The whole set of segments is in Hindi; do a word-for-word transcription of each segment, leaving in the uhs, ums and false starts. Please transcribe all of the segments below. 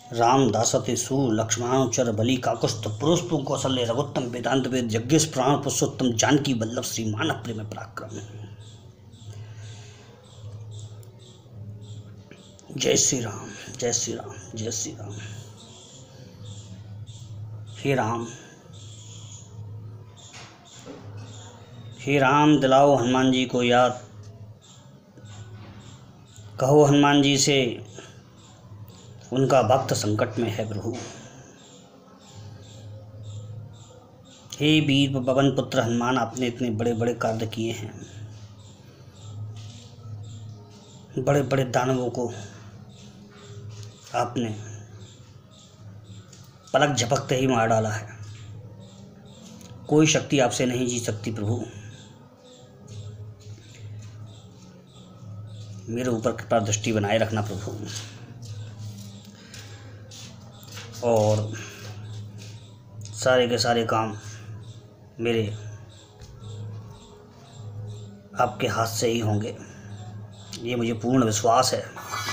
राम दासते सु लक्ष्मणोचर बलि काकुस्थ पुरुषपु कौशल्य रघुत्तम वेदांत वेद यज्ञेश प्राण पुरुषोत्तम जानकी वल्लभ श्री मानव प्रेम पराक्रम। जय श्री राम, जय श्री राम, जय श्री राम। हे राम, हे राम दिलाओ हनुमान जी को याद, कहो हनुमान जी से उनका भक्त संकट में है प्रभु। हे वीर पवन पुत्र हनुमान, आपने इतने बड़े बड़े कार्य किए हैं, बड़े बड़े दानवों को आपने पलक झपकते ही मार डाला है। कोई शक्ति आपसे नहीं जीत सकती प्रभु। मेरे ऊपर कृपा दृष्टि बनाए रखना प्रभु, और सारे के सारे काम मेरे आपके हाथ से ही होंगे, ये मुझे पूर्ण विश्वास है।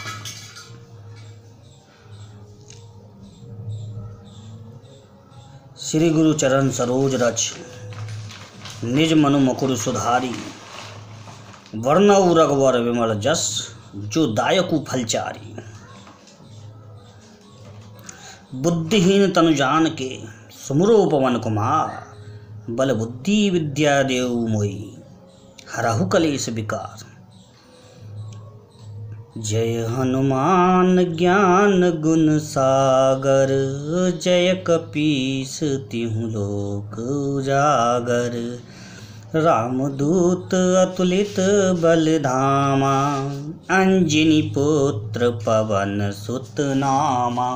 श्री गुरु चरण सरोज रच निज मनु मुकुर सुधारी, वर्णउ रघुवर विमल जस जो दायकु फलचारी। बुद्धिहीन तनु जान के सुमरो पवन कुमार, बल बुद्धि विद्या देव मोई हरहु कलेश विकार। जय हनुमान ज्ञान गुण सागर, जय कपीस तिहु लोक उजागर। रामदूत अतुलित बल धामा, अंजनी पुत्र पवन सुत नामा।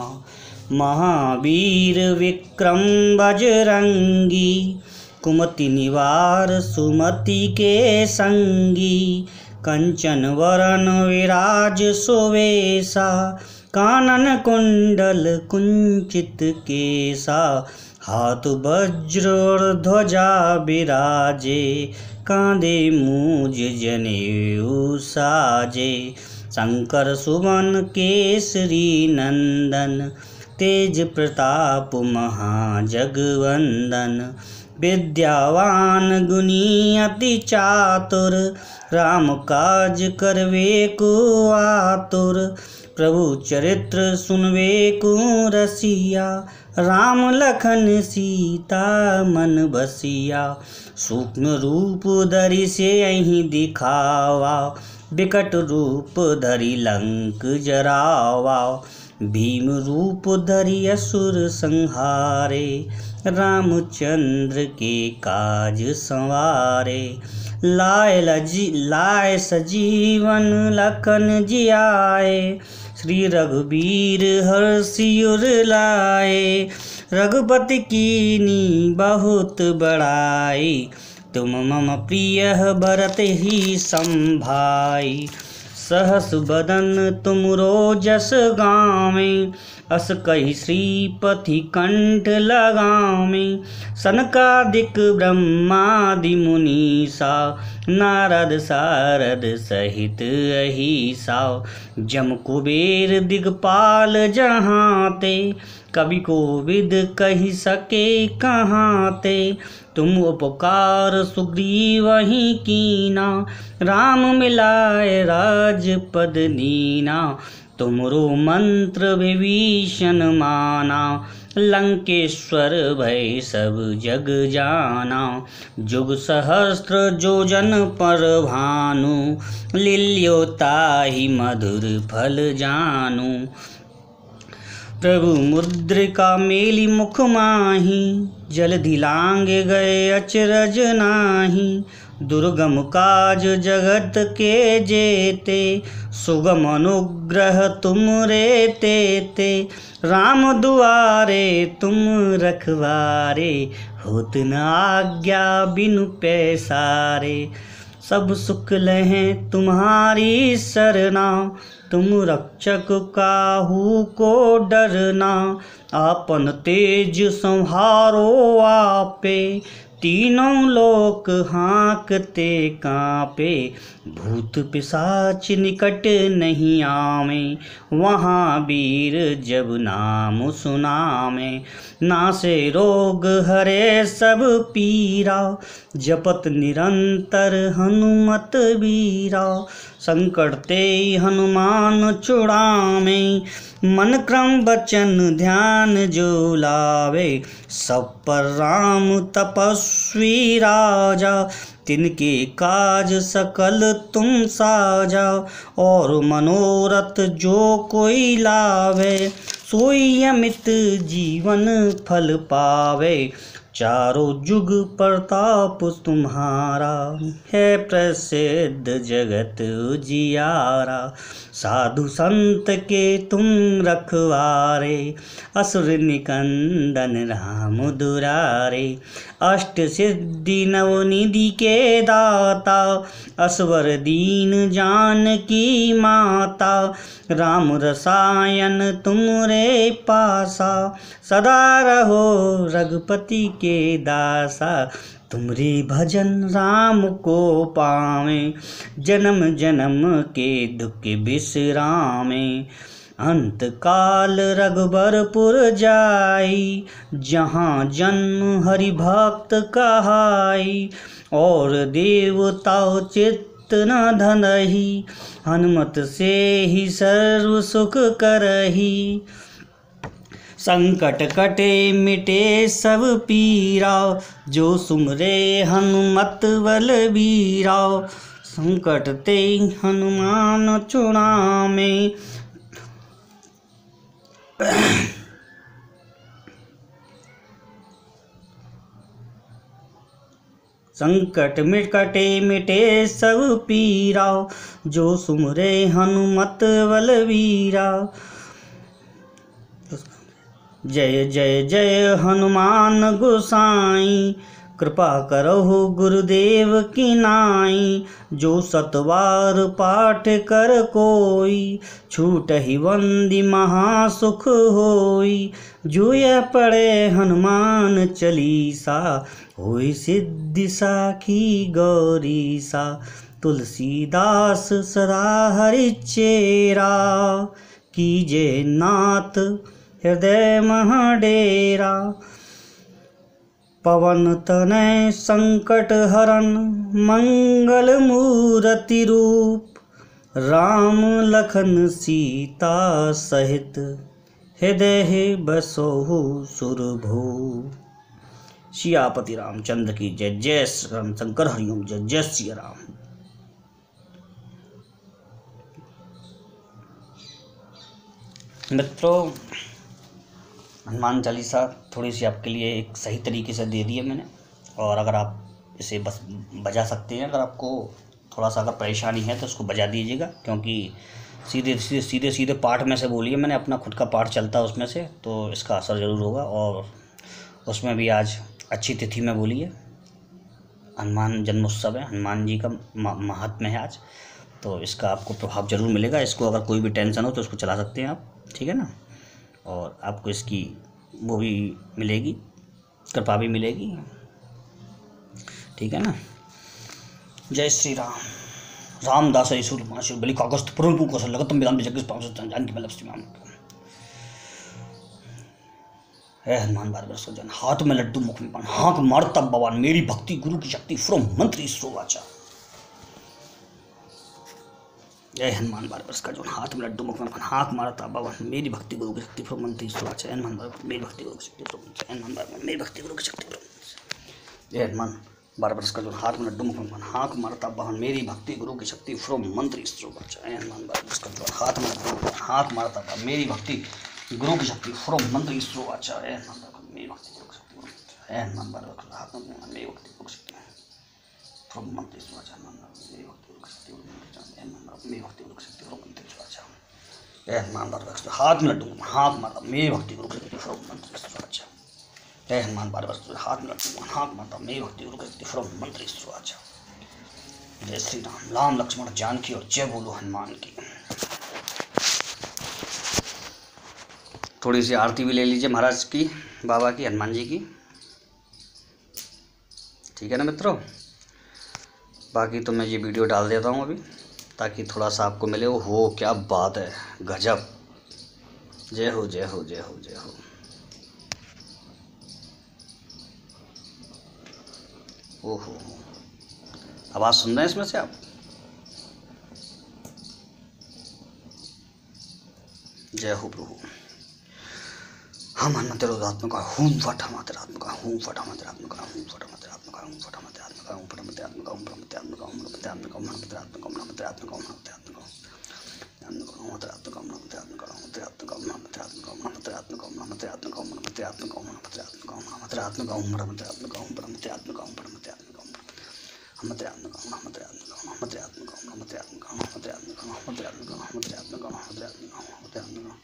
महावीर विक्रम बजरंगी, कुमति निवार सुमति के संगी। कंचन वरण विराज सुवेशा, कानन कुंडल कुंचित केसा। हाथ वज्र और ध्वजा विराजे, कांधे मूज जनेऊ साजे। शंकर सुवन केसरी नंदन, तेज प्रताप महाजगवंदन। विद्यावान गुणी अति चातुर, राम काज करवे को आतुर। प्रभु चरित्र सुनवे को रसिया, राम लखन सीता मन बसिया। सूक्ष्म रूप धरि से यहीं दिखावा, विकट रूप धरि लंक जरावा। भीम रूप धरि असुर संहारे, रामचंद्र के काज संवारे। लाए लजी लाए सजीवन लखन जियाए, श्री रघुबीर हर्षि उर लाए। रघुपति कीनी बहुत बड़ाई, तुम मम प्रिय भरत ही संभाई। सहस बदन तुमरो जस गावे, अस कहि श्रीपति कंठ लगावे। सनकादिक ब्रह्मादि मुनीसा, नारद सारद सहित अहिसा। जम कुबेर दिगपाल जहाते, कवि कोविद कहि सके कहाते। तुम उपकार सुग्रीवहि कीना, राम मिलाए राजपद दीना। तुमरो मंत्र विभीषण माना, लंकेश्वर भय सब जग जाना। जुग सहस्त्र जोजन पर भानु, लील्यो ताहि मधुर फल जानू। प्रभु मुद्रिका मेली मुख माही, जलधि लांग गए अचरज नाही। दुर्गम काज जगत के जेते, सुगम अनुग्रह तुम रे तेते। राम दुआरे तुम रखवारे, होत न आज्ञा बिनु पैसारे। सब सुख लहें तुम्हारी सरना, तुम रक्षक काहू को डरना। आपन तेज संहारो आपे, तीनों लोक हाँकते कांपे, भूत पिशाच निकट नहीं आवे। वहाँ वीर जब नाम सुनावे, नासे रोग हरे सब पीरा। जपत निरंतर हनुमत बीरा, संकट ते हनुमान छुड़ावे। मन क्रम वचन ध्यान जो लावे, सब पर राम तपस्वी राजा। तिनके काज सकल तुम साजा, और मनोरथ जो कोई लावे। सोई अमित जीवन फल पावे, चारों जुग प्रताप तुम्हारा। है प्रसिद्ध जगत उजियारा, साधु संत के तुम रखवारे। असुर निकंदन राम दुरारे, अष्ट सिद्धि नवनिधि के दाता। असवर दीन जानकी माता, राम रसायन तुमरे पासा। सदा रहो रघुपति के दासा, तुमरे भजन राम को पावे। जन्म जन्म के दुख बिसरामे, अंत काल रघुबरपुर जाई। जहाँ जन्म हरि भक्त कहाई, और देवता चित्त न धनहि। हनुमत से ही सर्व सुख करही, संकट कटे मिटे सब पीरा। जो सुमरे हनुमत बलबीरा, संकट ते हनुमान छुड़ावे। संकट मिट कटे मिटे सब पीरा, जो सुमरे हनुमत बलबीरा। जय जय जय हनुमान गोसाई, कृपा करहु गुरुदेव की नाई। जो सतवार पाठ कर कोई, छूटहि बंदी महासुख होई। जो यह पढ़े हनुमान चालीसा, होई सिद्धि साखी गौरीसा। तुलसीदास सदा हरि चेरा, कीजे नाथ हृदय महडेरा। पवन तनय संकट हरन, मंगल मूर्ति रूप। राम लखन सीता सहित, हृदय बसोहु सुरभूप। सियापति रामचंद्र की जय। जय राम शंकर हरिओम। जय जय सिया राम। मित्रों, हनुमान चालीसा थोड़ी सी आपके लिए एक सही तरीके से दे दी है मैंने, और अगर आप इसे बस बजा सकते हैं, अगर आपको थोड़ा सा अगर परेशानी है तो उसको बजा दीजिएगा, क्योंकि सीधे सीधे सीधे सीधे पाठ में से बोलिए। मैंने अपना खुद का पाठ चलता है उसमें से, तो इसका असर ज़रूर होगा। और उसमें भी आज अच्छी तिथि में बोलिए, हनुमान जन्मोत्सव है, हनुमान जी का महात्म्य है आज, तो इसका आपको प्रभाव जरूर मिलेगा। इसको अगर कोई भी टेंशन हो तो इसको चला सकते हैं आप, ठीक है ना, और आपको इसकी वो भी मिलेगी, कृपा भी मिलेगी, ठीक है ना। जय श्री राम। रामदास ईश्वर माशुर बलि कागस्त पुरनपु कौशल लगतम विराम जगदीश पांच जान की मतलब श्री राम। है हनुमान बार बार सो जन, हाथ में लड्डू मुख में पान, हाँक मारता भगवान मेरी भक्ति गुरु की शक्ति फ्रो मंत्र ईश्वर वाचा। जय हनुमान बार बरस का जो, हाथ में लड्डू मुख में पान, हाँक मारता भगवान मेरी भक्ति गुरु की शक्ति फ्रो मंत्र ईश्वर वाचा। हनुमान बार मेरी भक्ति गुरु की शक्ति फ्रो मंत्र, हनुमान बार मेरी भक्ति गुरु की शक्ति फ्रो मंत्र। जय हनुमान बार बरस का जो, हाथ में लड्डू मुख में पान, हाँक मारता भगवान मेरी भक्ति गुरु की शक्ति फ्रो मंत्र ईश्वर वाचा। हनुमान बार बरस का जो, हाथ में लड्डू मुख में पान, हाँक मारता भगवान मेरी भक्ति गुरु की शक्ति फ्रो मंत्र ईश्वर वाचा। मेरी भक्ति गुरु की शक्ति है हनुमान बार हाथ में मेरी भक्ति गुरु की शक्ति फ्रो मंत्र ईश्वर वाचा। मेरी भक्ति गुरु की शक्ति मेरी भक्ति गुरु की शक्ति फ्रो मंत्र ईश्वर वाचा। जय हनुमान बार बरस हाथ में लड्डू हाँक मारता मेरी भक्ति गुरु की शक्ति फ्रो मंत्र ईश्वर वाचा। जय हनुमान बार बरस हाथ में लड्डू हाँक मारता मेरी भक्ति गुरु की शक्ति फ्रो मंत्र ईश्वर वाचा। जय श्री राम। राम लक्ष्मण जानकी और जय बोलो हनुमान की। थोड़ी सी आरती भी ले लीजिए महाराज की, बाबा की, हनुमान जी की। ठीक है ना मित्रों। बाकी तो मैं ये वीडियो डाल देता हूँ अभी, ताकि थोड़ा सा आपको मिले। ओ हो, क्या बात है, गजब। जय हो जय हो जय हो जय हो। ओहो, आवाज़ सुन रहे हैं इसमें से आप? जय हो प्रभु। हम हनुमतेरोधात्मका हूं फट हमातेरात्मका हूं फट हमातेरात्मका हूं फट हमातेरात्मका हूं फट हमातेरात्मका हूं फट हमातेरात्मका हूं परमतेरात्मका हूं परमतेरात्मका हूं परमतेरात्मका हूं परमतेरात्मका हूं परमतेरात्मका हूं परमतेरात्मका हूं परमतेरात्मका हूं परमतेरात्मका हूं परमतेरात्मका हूं परमतेरात्मका हूं परमतेरात्मका हूं परमतेरात्मका हूं परमतेरात्मका हूं परमतेरात्मका हूं परमतेरात्मका हूं परमतेरात्मका हूं परमतेरात्मका हूं हमतेरात्मका हूं हमतेरात्मका हूं हमतेरात्मका हूं हमतेरात्मका हूं हमतेरात्मका हूं हमतेरात्मका हूं हमतेरात्मका हूं हमतेरात्मका हूं हमतेरात्मका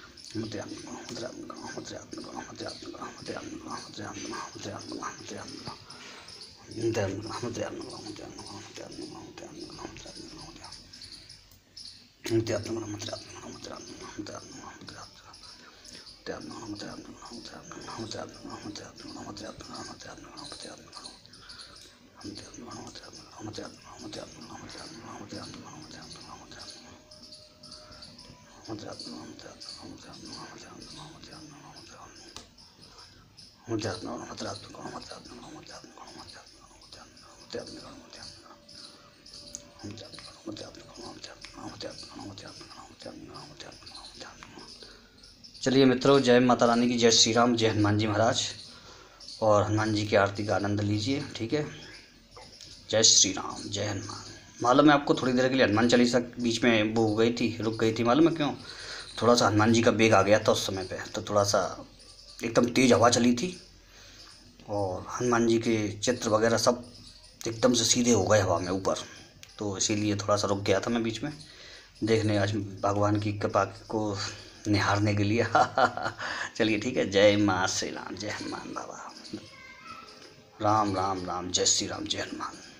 चलिए मित्रों, जय माता रानी की, जय श्री राम, जय हनुमान जी महाराज। और हनुमान जी की आरती का आनंद लीजिए, ठीक है। जय श्री राम, जय हनुमान। मालूम है आपको, थोड़ी देर के लिए हनुमान चालीसा बीच में वो हो गई थी, रुक गई थी। मालूम है क्यों? थोड़ा सा हनुमान जी का बेग आ गया था उस समय पे, तो थोड़ा सा एकदम तेज़ हवा चली थी और हनुमान जी के चित्र वगैरह सब एकदम से सीधे हो गए हवा में ऊपर, तो इसीलिए थोड़ा सा रुक गया था मैं बीच में देखने, आज भगवान की कृपा को निहारने के लिए। चलिए ठीक है। जय माँ श्री राम, जय हनुमान बाबा। राम राम राम, जय श्री राम, जय हनुमान।